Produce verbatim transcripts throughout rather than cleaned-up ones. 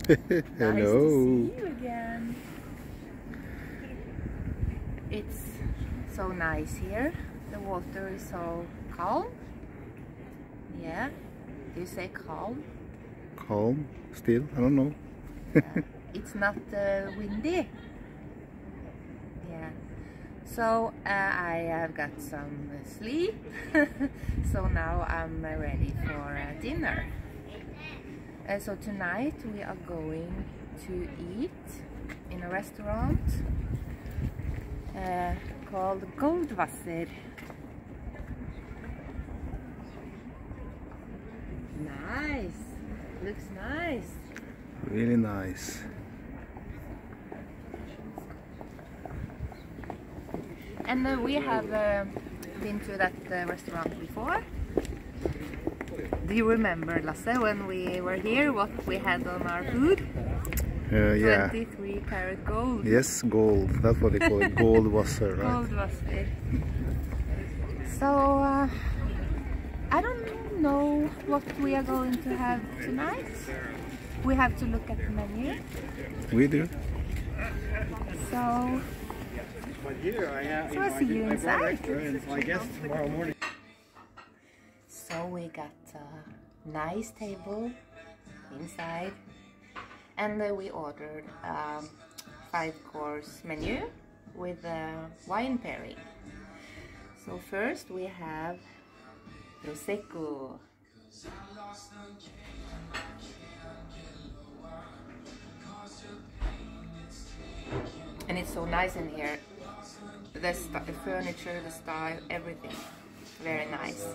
Hello. Nice to see you again. It's so nice here. The water is so calm. Yeah. Do you say calm? Calm, still, I don't know. Yeah. It's not uh, windy. Yeah. So uh, I have got some sleep. So now I'm uh, ready for uh, dinner. Uh, so tonight we are going to eat in a restaurant uh, called Goldwasser. Nice, looks nice. Really nice. And uh, we have uh, been to that uh, restaurant before. Do you remember, Lasse, when we were here, what we had on our food? Uh, yeah. twenty-three karat gold. Yes, gold. That's what they call it. Goldwasser, right? Goldwasser. So, uh, I don't know what we are going to have tonight. We have to look at the menu. We do. So, so I'll see you inside. I guess tomorrow morning. So we got a nice table inside, and uh, we ordered a five-course menu with a wine pairing. So first we have Prosecco. And it's so nice in here. The, st the furniture, the style, everything. Very nice.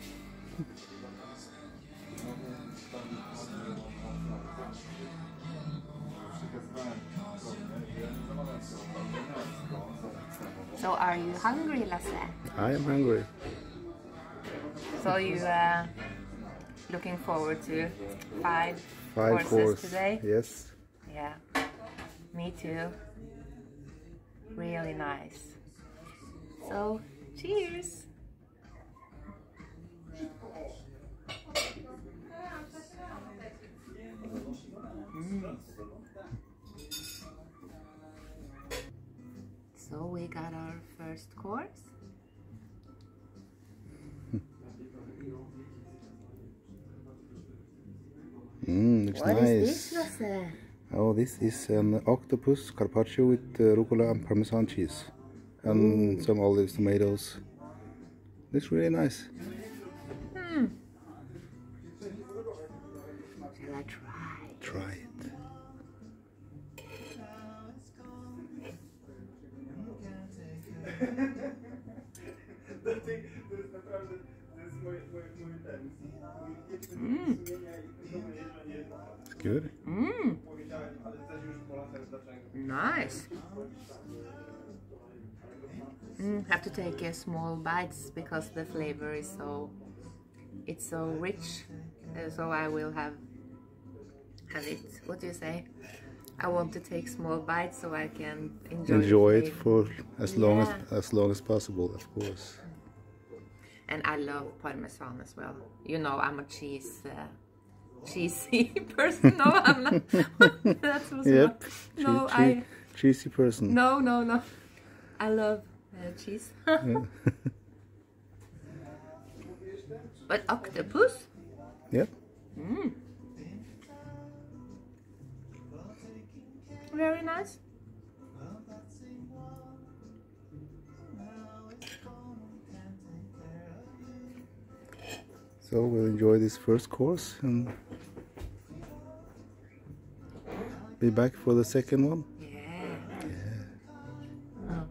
So are you hungry, Lasse? I am hungry. So you uh, looking forward to five, Five courses course today? Yes. Yeah, me too. Really nice. So, cheers! Mm. So we got our first course. Mm, looks What nice. is this, Lasse? Oh, this is an octopus carpaccio with uh, rucola and parmesan cheese. And Ooh. some olives, tomatoes. Looks really nice. Hmm. Shall I try? Try it. Mm. It's good. Mm. Nice. Mm, have to take uh, small bites because the flavor is so it's so rich. Uh, so I will have have it. What do you say? I want to take small bites so I can enjoy, Enjoy the it for as long Yeah. as as long as possible, of course. And I love parmesan as well. You know, I'm a cheese uh, cheesy person. No, I'm not. That's what's Yep. not. No, Che- che- I. cheesy person. No, no, no. I love uh, cheese. But octopus? Yep. Mm. Very nice. So we'll enjoy this first course and be back for the second one. Yeah. Yeah. Oh.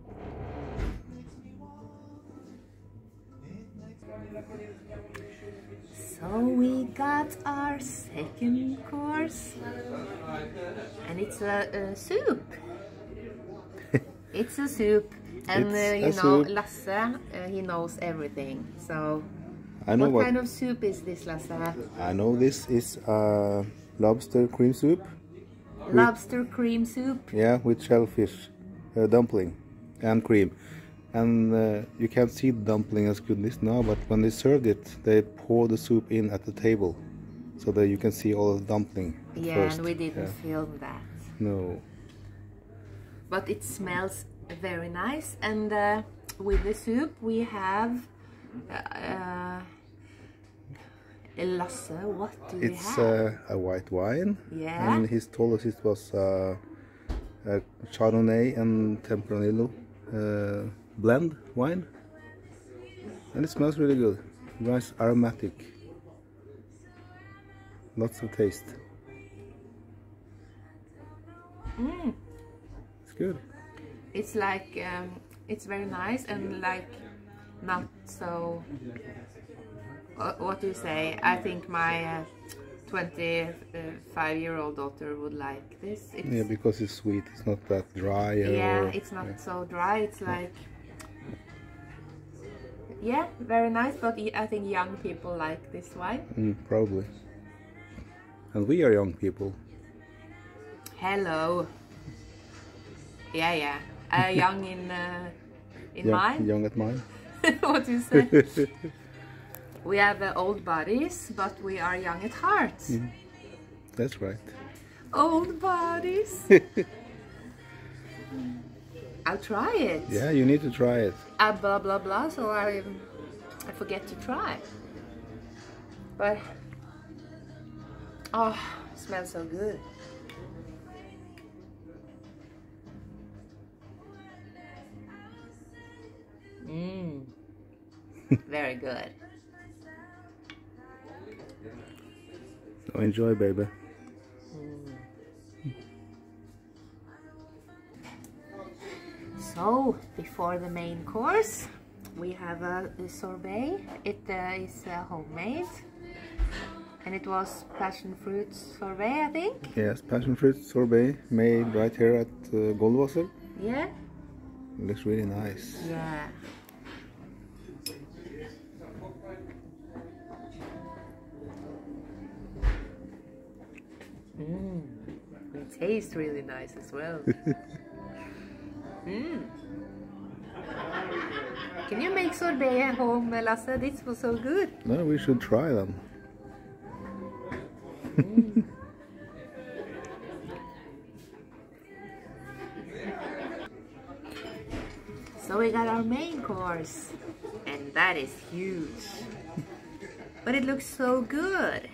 So we got our second course, and it's a, a soup. It's a soup, and It's uh, you a know, soup. Lasse, uh, he knows everything. So, I know what, what kind of soup is this, Lasse? I know this is uh, lobster cream soup. Lobster cream soup. Yeah, with shellfish uh, dumpling and cream. And uh, you can't see the dumpling as good as now, but when they served it, they pour the soup in at the table. so that you can see all the dumpling at Yeah, first. and we didn't Yeah. film that. No. But it smells very nice, and uh, with the soup we have uh, uh, Lasse, what do we It's have? uh, a white wine. Yeah. And he told us it was uh, a Chardonnay and Tempranillo uh, blend wine. And it smells really good. Nice aromatic. Lots of taste. Mm. It's good. It's like um, it's very nice and like not so. Uh, what do you say? I think my uh, twenty-five-year-old daughter would like this. It's, Yeah, because it's sweet. It's not that dry. yeah, or, it's not yeah. so dry. It's like, yeah, very nice. But I think young people like this wine. Mm, probably. And we are young people. Hello. Yeah, yeah. Uh, young in uh, in young, mine. young at mine. What do you say? We have uh, old bodies, but we are young at heart. Mm. That's right. Old bodies. I'll try it. Yeah, you need to try it. Uh, blah blah blah. So I I forget to try. But oh, it smells so good. Mmm. Very good. So enjoy, baby. So, before the main course, we have a, a sorbet. It uh, is uh, homemade, and it was passion fruit sorbet, I think. Yes, passion fruit sorbet made right here at uh, Goldwasser. Yeah. It looks really nice. Yeah. Mmm. It tastes really nice as well. Mmm. Can you make sorbet at home, Lasse? This was so good. No, we should try them. Mm. So we got our main course, and that is huge. But it looks so good.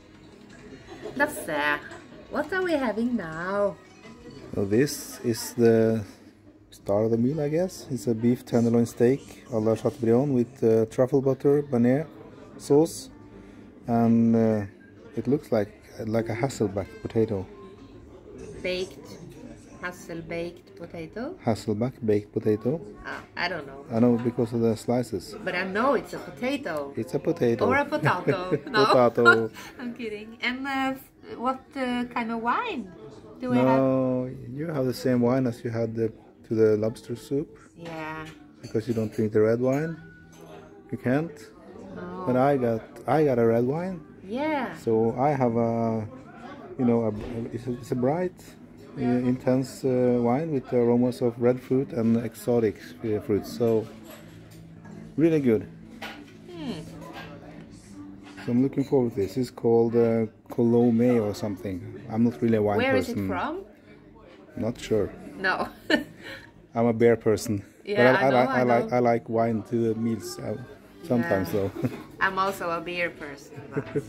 Lasse, what are we having now? So this is the star of the meal, I guess. It's a beef tenderloin steak a la Chateaubriand with uh, truffle butter, bearnaise sauce, and uh, it looks like like a Hasselback potato. Baked, Hassel baked potato. Hasselback baked potato. Ah, I don't know. I know because of the slices. But I know it's a potato. It's a potato. Or a potato. No, Potato. I'm kidding. And uh, what uh, kind of wine do we have? No, you have the same wine as you had the, to the lobster soup. Yeah. Because you don't drink the red wine. You can't. No. But I got I got a red wine. Yeah. So I have a, you know, a, it's, a, it's a bright, uh, intense uh, wine with the aromas of red fruit and exotic uh, fruits. So really good. Hmm. So I'm looking forward to this. It's called uh, Colomé or something. I'm not really a wine Where is person. it from? Not sure. No. I'm a beer person. Yeah, but I, I know, like I I like know. I like wine to the meals uh, sometimes Yeah. though. I'm also a beer person. But...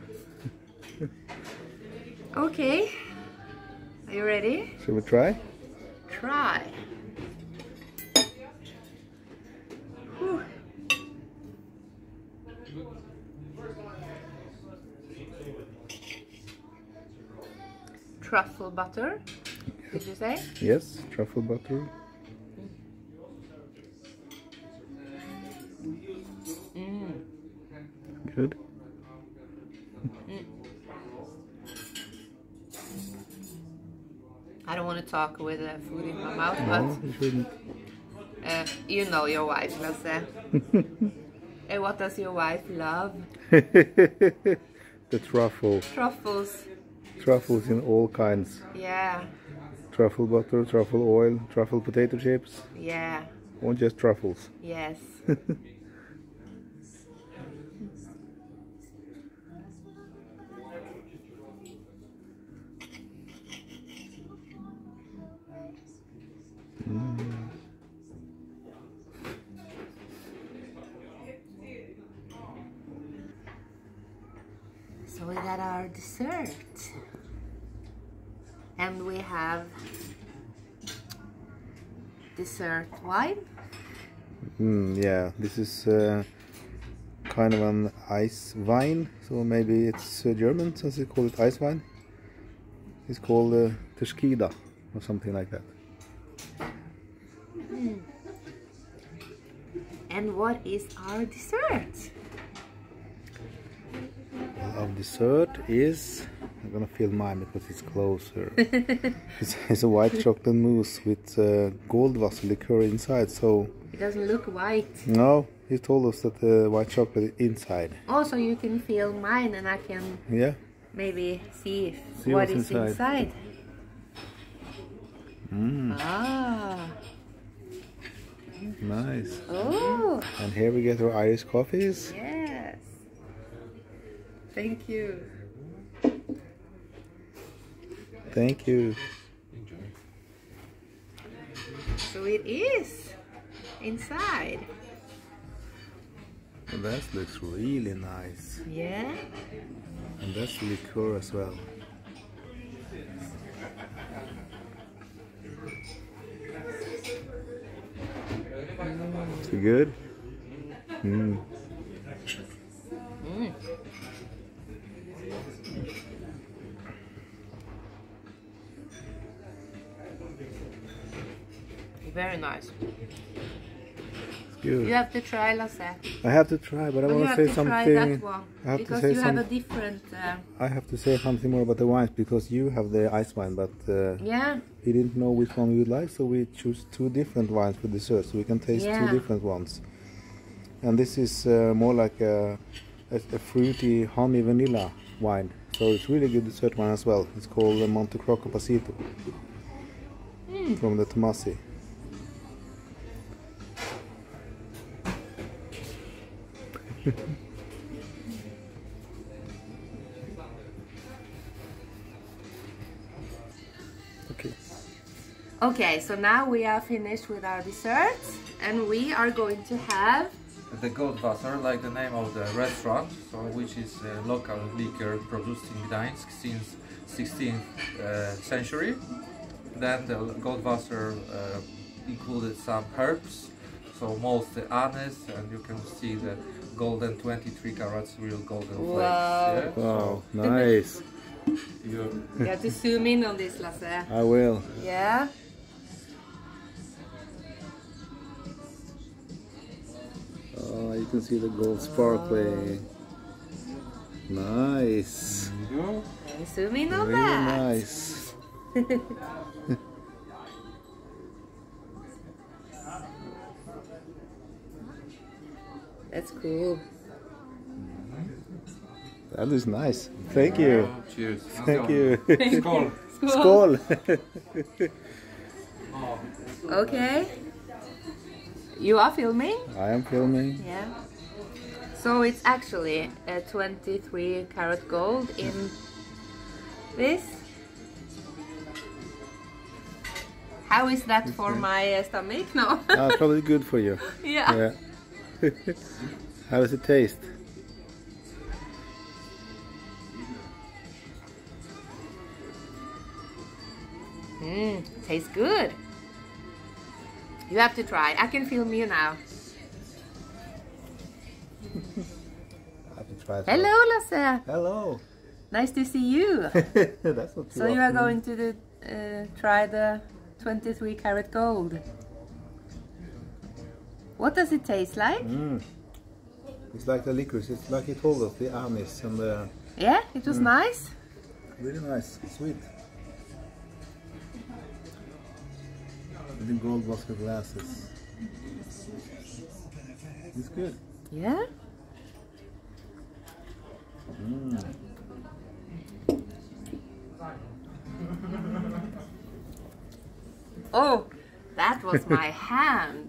Okay. Are you ready? Shall we try? Try. Whew. Truffle butter, did you say? Yes, truffle butter. Mm. Good. Mm. I don't want to talk with uh, food in my mouth, No, you shouldn't. but uh, you know your wife, Lasse. And what does your wife love? The truffle. Truffles. Truffles in all kinds. Yeah, Truffle butter, truffle oil, truffle potato chips, yeah, or just truffles. yes. Mm. So we got our dessert. And we have dessert wine. Mm, yeah, this is uh, kind of an ice wine, so maybe it's uh, German since they call it ice wine. It's called uh, Tequila or something like that. Mm. And what is our dessert? Well, our dessert is, I'm gonna film mine because it's closer. it's, it's a white chocolate mousse with uh, Goldwasser liqueur inside, so... It doesn't look white. No, he told us that the white chocolate is inside. Also, you can feel mine and I can Yeah. maybe see, if See what what's is inside. inside. Mm, Ah. nice. Oh. And here we get our Irish coffees. Yes. Thank you. Thank you. So it is inside. And that looks really nice. Yeah. And that's liqueur as well. Is it good? Mm. Mm. Very nice. It's good. You have to try, Lasse. I have to try, but I But you want to have say to something. try that one I have to because say you have a some. different. Uh, I have to say something more about the wines because you have the ice wine, but uh, yeah. we didn't know which one we would like, so we choose two different wines for dessert, so we can taste Yeah. two different ones. And this is uh, more like a, a, a fruity honey vanilla wine, so it's really good dessert wine as well. It's called uh, Monte Crocco Pasito Mm. from the Tomasi. Okay. Okay, so now we are finished with our desserts, and we are going to have. The Goldwasser, like the name of the restaurant, so which is a local liquor produced in Gdansk since sixteenth uh, century. Then the Goldwasser uh, included some herbs, so mostly anise, and you can see the golden twenty-three carats real golden Wow. flakes. Yeah? Wow, nice. You, You have to zoom in on this, Lasse. I will. Yeah. Oh, you can see the gold sparkling. Nice. you Can you zoom in on Really that? nice. That's cool. That is nice. Thank you. Cheers. Thank you. Skål. Skål. Okay. You are filming? I am filming. Yeah. So it's actually a twenty-three karat gold in this. How is that for my uh, stomach? No. Ah, probably good for you. Yeah. Yeah. How does it taste? Mmm, tastes good. You have to try. I can film you now. I have to try it. Hello, Lasse. Hello. Nice to see you. That's not too So you are often. going to do, uh, try the twenty-three karat gold. What does it taste like? Mm. It's like the licorice. It's like you told us, the anise and the Yeah, it was nice. really nice, sweet. With the Goldwasser glasses. It's good. Yeah. Mm. Oh, that was my hand.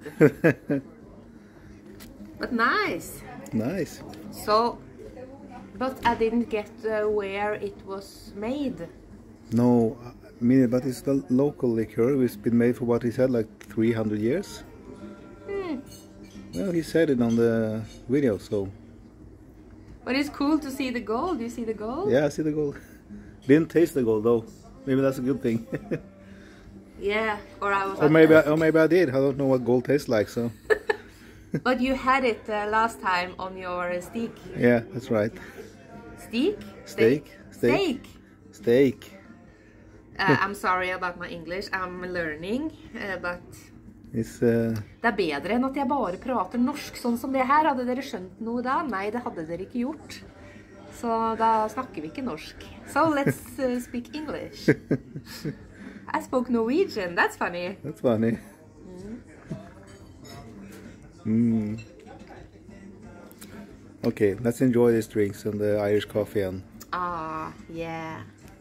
But nice. Nice. So, but I didn't get uh, where it was made. No, mean, but it's the local liqueur. It's been made for what he said, like three hundred years. Hmm. Well, he said it on the video, so. But it's cool to see the gold. You see the gold? Yeah, I see the gold. Didn't taste the gold though. Maybe that's a good thing. Yeah, or I was. Or maybe, I, or maybe I did. I don't know what gold tastes like, so. But you had it uh, last time on your uh, steak. Yeah, that's right. Steak? Steak. Steak. Steak. Uh, I'm sorry about my English. I'm learning, uh, but It's, uh... det er bedre enn at jeg bare prater norsk sånn som det her. Hadde dere skjønt noe da? Nei, det hadde dere ikke gjort. Så da snakker vi ikke norsk. So let's uh, speak English. I spoke Norwegian. That's funny. That's funny. Mm. Okay, let's enjoy these drinks and the Irish coffee and... Ah, yeah.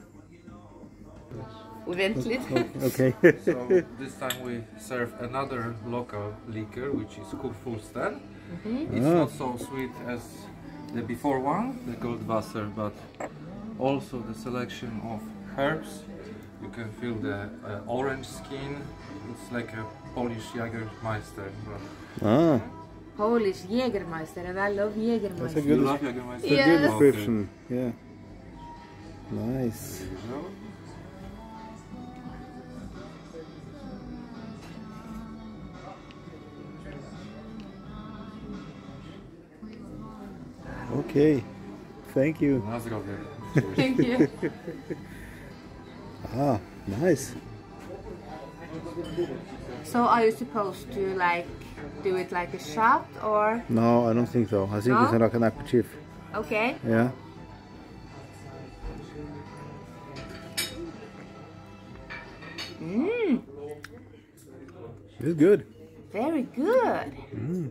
Vi venter litt. Okay. So this time we serve another local liquor, which is Kurfürsten. Mm-hmm. It's Ah. not so sweet as the before one, the Goldwasser, but also the selection of herbs. You can feel the uh, orange skin. It's like a Polish Jägermeister. Ah, Polish Jägermeister, and I love that's a Jägermeister. You good, love Jägermeister? a good Yes. description. Yeah. Nice. There you go. Okay. Thank you. Na zdrowie. Thank you. Ah, nice. So are you supposed to like do it like a shot or? No, I don't think so. I think No? it's like an aperitif. Okay. Yeah. Mmm, It's good. very good. Mm.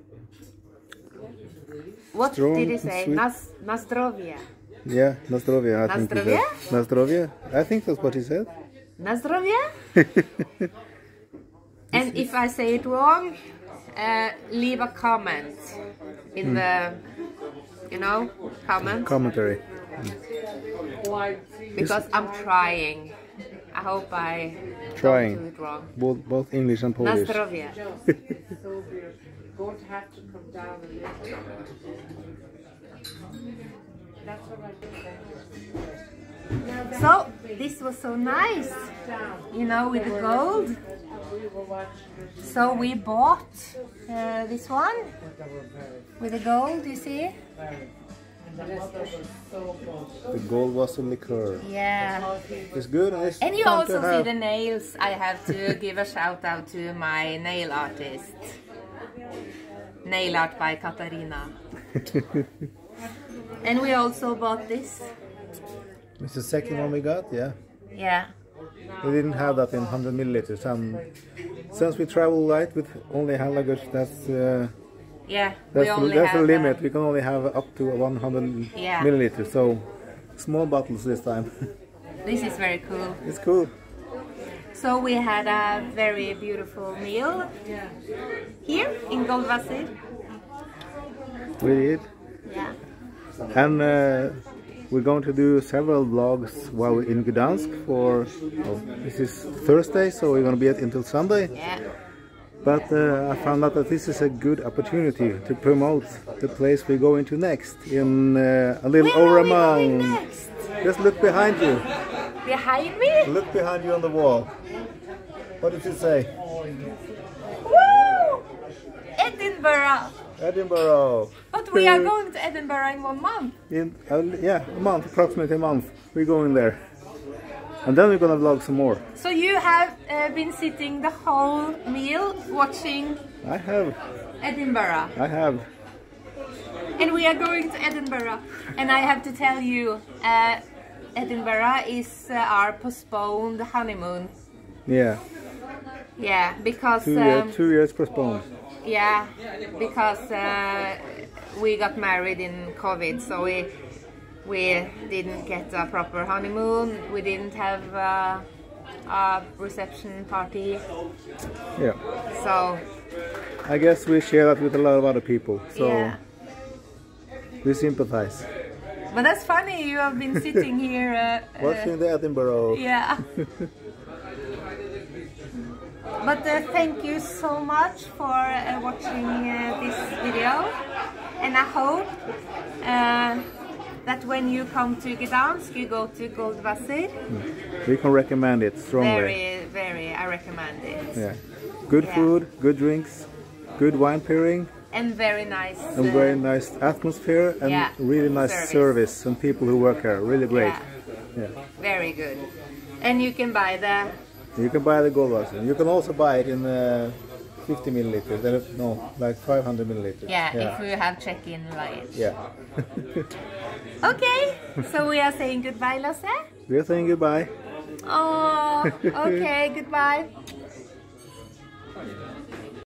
What Strong did he and say? sweet. Nas Nazdrovia. Yeah, na zdrowie, I think he said. Nazdrowie? Na zdrowie? I think that's what he said. Nazdrovia? And if I say it wrong, uh, leave a comment in the, you know, comment. Commentary. Because I'm trying. I hope I Trying. don't do it wrong. Both, both English and Polish. Nazdrovia. Going to have to come down a little. That's what I did. So, this was so nice, you know, with the gold. We were watching this. So we bought uh, this one with the gold, you see? And the mother was so close. The Goldwasser liqueur. Yeah. It's good. And, it's And you fun also to see have. the nails. I have to give a shout out to my nail artist. Nail art by Katarina. And we also bought this. It's the second one we got, yeah. Yeah. We didn't have that in one hundred milliliters. And since we travel light with only hand luggage, that's uh, Yeah. that's, we only the, that's the have, limit. uh, We can only have up to one hundred Yeah. milliliters. So small bottles this time. This is very cool. It's cool. So we had a very beautiful meal here in Goldwasser. We did. Yeah. And uh, we're going to do several vlogs while we're in Gdansk for, oh, this is Thursday, so we're going to be at until Sunday. Yeah. But uh, I found out that this is a good opportunity to promote the place we're going to next in uh, a little Where over are a we going month. next? Just look behind you. Behind me? Look behind you on the wall. What did it say? Woo! Edinburgh! Edinburgh. But we are going to Edinburgh in one month. In uh, yeah, a month, approximately a month. We're going there, and then we're gonna vlog some more. So you have uh, been sitting the whole meal watching I have, Edinburgh. I have. And we are going to Edinburgh. And I have to tell you, uh, Edinburgh is uh, our postponed honeymoon. Yeah, Yeah, because... two um, years, two years postponed. Yeah, because uh, we got married in COVID, so we we didn't get a proper honeymoon. We didn't have uh, a reception party, Yeah, so I guess we share that with a lot of other people, so yeah. we sympathize. But that's funny. You have been sitting here. Uh, uh, Watching the Edinburgh. yeah. But uh, thank you so much for uh, watching uh, this video, and I hope uh, that when you come to Gdansk, you go to Goldwasser. Mm. We can recommend it strongly. Very, very, I recommend it. Yeah. Good Yeah. food, good drinks, good wine pairing, And very nice. and uh, very nice atmosphere, and yeah, really nice service. service, and people who work here. Really great. Yeah, Yeah. very good. And you can buy the. You can buy the Goldwasser. You can also buy it in uh, fifty milliliters. Then it- No, like five hundred milliliters. Yeah, if we have check-in luggage. Yeah. Okay, so we are saying goodbye, Lasse. We are saying goodbye. Oh, okay, goodbye.